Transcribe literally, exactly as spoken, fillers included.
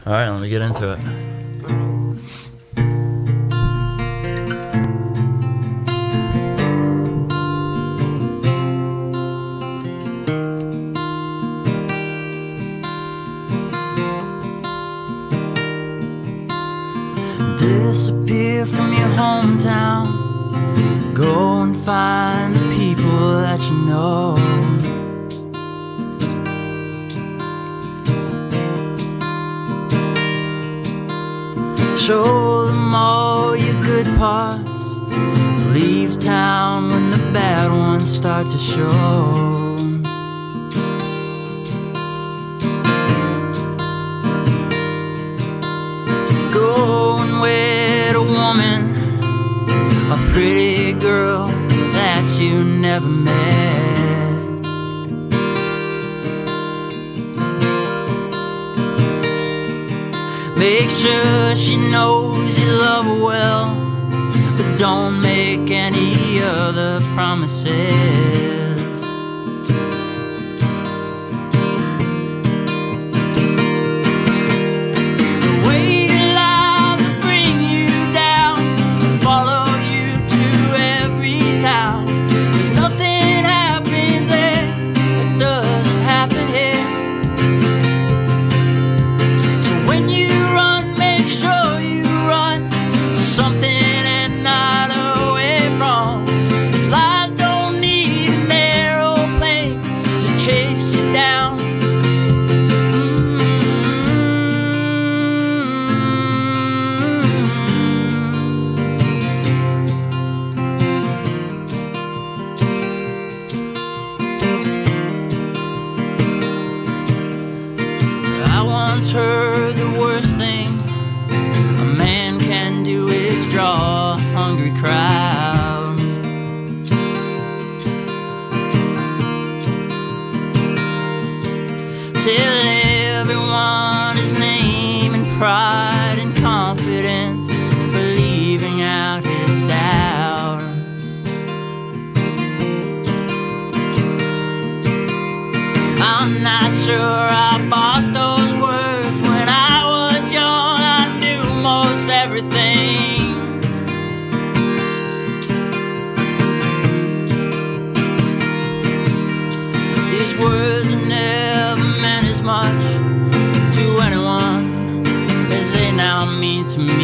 All right, let me get into it. Disappear from your hometown, go and find the people that you know. Show them all your good parts, leave town when the bad ones start to show. Go and wed a woman, a pretty girl that you never met. Make sure she knows you love her well, but don't make any other promises. Heard the worst thing a man can do is draw a hungry crowd. Tell everyone his name and pride and confidence, but leaving out his doubt. I'm not sure I bought those words. Everything. These words have never meant as much to anyone as they now mean to me.